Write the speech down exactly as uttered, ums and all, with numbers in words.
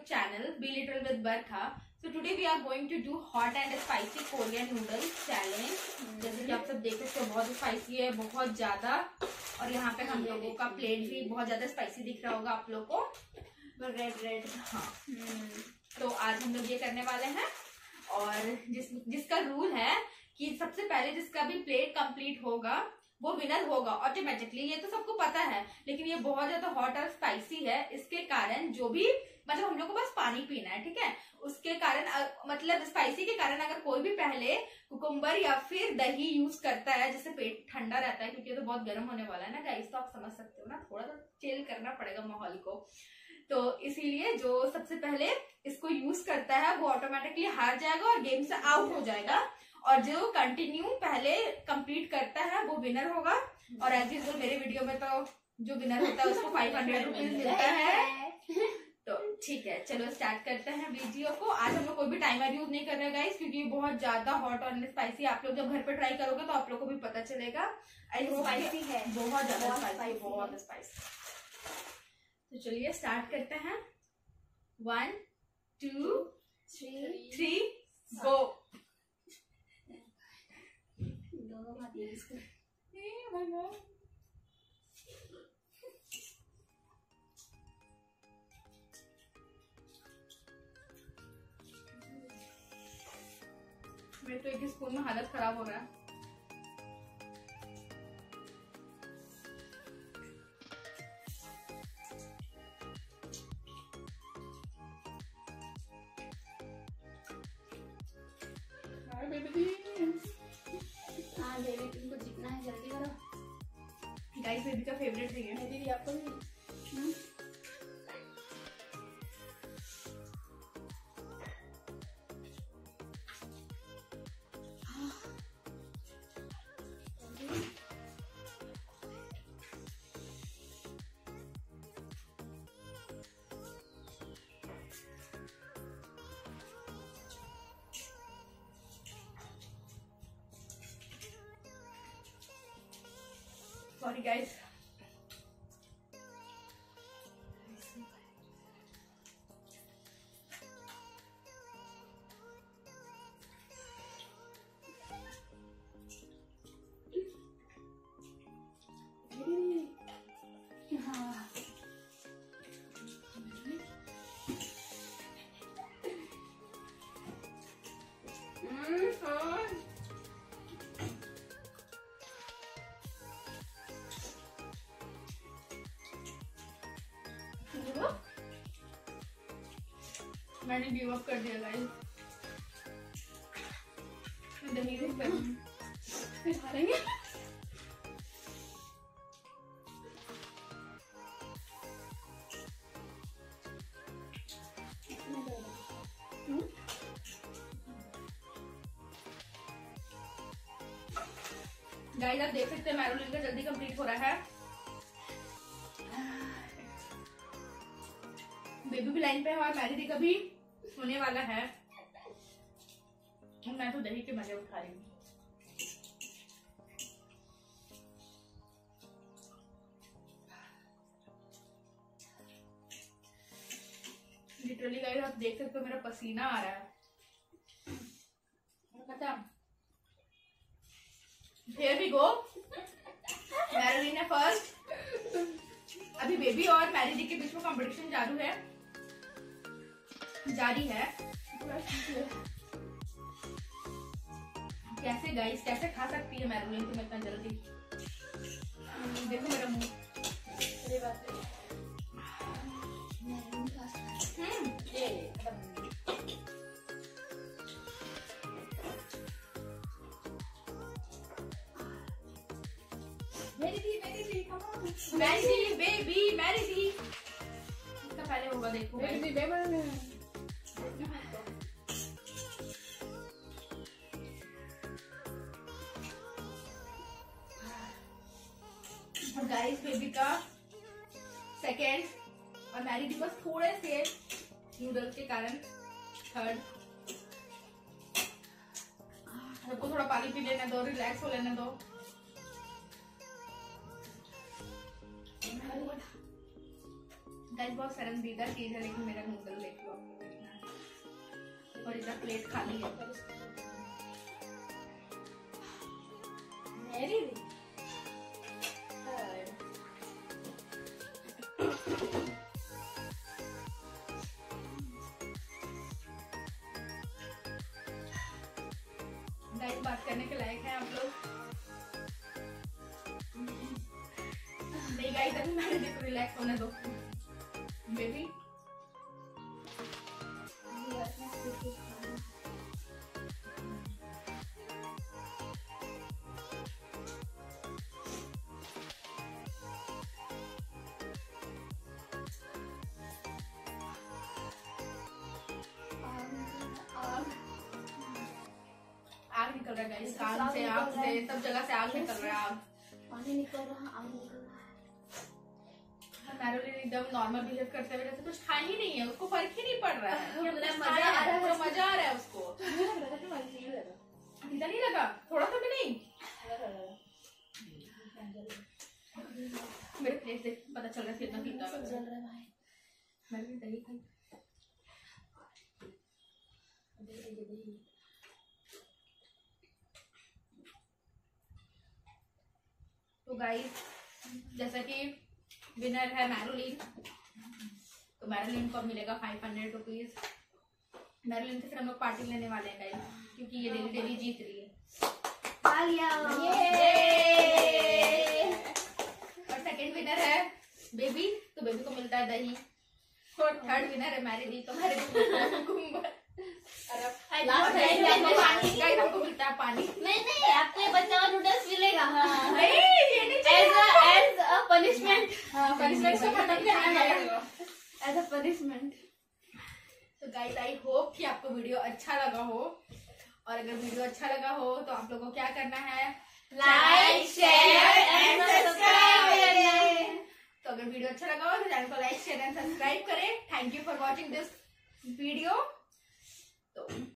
channel Be Little with Bertha. So today we are going to do hot and spicy Korean noodles challenge. जैसे कि आप सब देख सकते हो बहुत स्पाइसी है, बहुत ज्यादा। और यहाँ पे हम लोगों का प्लेट भी बहुत ज्यादा स्पाइसी दिख रहा होगा आप लोग को, रेड रेड। हाँ, तो आज हम लोग ये करने वाले हैं। और जिस जिसका रूल है कि सबसे पहले जिसका भी प्लेट कंप्लीट होगा वो विनर होगा ऑटोमेटिकली। ये तो सबको पता है, लेकिन ये बहुत ज्यादा हॉट और स्पाइसी है। इसके कारण जो भी मतलब हम लोग को बस पानी पीना है, ठीक है। उसके कारण मतलब स्पाइसी के कारण अगर कोई भी पहले कुकुम्बर या फिर दही यूज करता है, जिससे पेट ठंडा रहता है, क्योंकि ये तो बहुत गर्म होने वाला है ना गाइस, तो आप समझ सकते हो ना, थोड़ा तो चिल करना पड़ेगा माहौल को। तो इसीलिए जो सबसे पहले इसको यूज करता है वो ऑटोमेटिकली हार जाएगा और गेम से आउट हो जाएगा। और जो कंटिन्यू पहले कंप्लीट करता है वो विनर होगा। और एज यूजुअल मेरे वीडियो में तो जो विनर होता है उसको फाइव हंड्रेड रुपीज मिलता है। तो ठीक है, चलो स्टार्ट करते हैं वीडियो को। आज हम लोग कोई भी टाइमर यूज नहीं कर रहे गाइस, क्योंकि बहुत ज्यादा हॉट और स्पाइसी। आप लोग जब घर पे ट्राई करोगे तो आप लोग को भी पता चलेगा स्पाइसी है, बहुत ज्यादा स्पाइसी, बहुत स्पाइसी। तो चलिए स्टार्ट करते हैं। One two three three go. मेरे तो एक स्पून में हालत खराब हो रहा है। हाँ बेबी, तुमको जीतना है, जल्दी करो। गाइस बेबी का फेवरेट है ये। मेरी भी, आपको भी। Sorry guys. मैंने गिव अप कर दिया गाइस। दही भी खा लेंगे। गाइस आप देख सकते हैं मैरोलिन का जल्दी कंप्लीट हो रहा है। बेबी भी लाइन पे है और मैरी का भी होने वाला है। मैं तो दही के मजे उठा रही हूँ। लिटरली गाइस आप देख सकते हो मेरा पसीना आ रहा है। पता Here we go. मैरोलिन है फर्स्ट। अभी बेबी और मैरी दी के बीच में कंपटीशन चालू है, जारी है। कैसे गाइस, कैसे खा सकती है मैरोलिन तुम इतना जल्दी? देखो मेरा मुंह। सही बात है। हम्म ये मेरी दी मेरी दी कम ऑन मैरी दी बेबी मैरी दी। इसका पहले होगा, देखो मेरी दी बेबी। गाइस बेबी का सेकेंड और मैरी दी बस थोड़े से नूडल्स के कारण थर्ड। सबको थोड़ा पानी पी लेने दो, रिलैक्स हो लेने दो। गाइस बहुत शर्मदीदा चीज है, लेकिन मेरा नूडल देख लो और इधर प्लेट खाली है। मेरी भी गाइस बात करने के लायक है आप लोग? नहीं गाइस, अभी मैंने देखो रिलैक्स होने दो बेबी। आग निकल रहा है गाइस, कान से, आँख से, सब जगह से आग निकल रहा है। आग पानी निकल रहा, आग निकल रहा है। मैरोलिन एकदम नॉर्मल बिहेव करते हुए जैसे कुछ खा ही नहीं है, उसको फर्क ही नहीं पड़ रहा है। मजा मजा आ रहा है, है, मजा आ रहा है उसको। सीधा नहीं लगा, थोड़ा सा भी नहीं। मेरे प्लेट से पता चल रहा है कितना पीता है। चल रहा है भाई। मैंने भी दही खाई। तो गाइस जैसा कि विनर है मैरोलिन, तो मैरोलिन को मिलेगा फाइव हंड्रेड रुपीज। मैरोलिन से फिर हम लोग पार्टी लेने वाले हैं गाइस, क्योंकि ये डेली डेली जीत रही है। और सेकंड विनर है बेबी, तो बेबी को मिलता है दही। और थर्ड विनर है मैरी, तो मैरी को मिलता है पानी। नहीं नहीं, आपको ये बच्चा और नूडल्स मिलेगा। एज अ पनिशमेंट, पनिशमेंट को खत्म करना है एज अ पनिशमेंट। तो गाइस आई होप कि आपको वीडियो अच्छा लगा हो, और अगर वीडियो अच्छा लगा हो तो आप लोगों को क्या करना है, लाइक शेयर एंड सब्सक्राइब। तो अगर वीडियो अच्छा लगा हो तो चैनल को लाइक शेयर एंड सब्सक्राइब करें। Thank you for watching this video. तो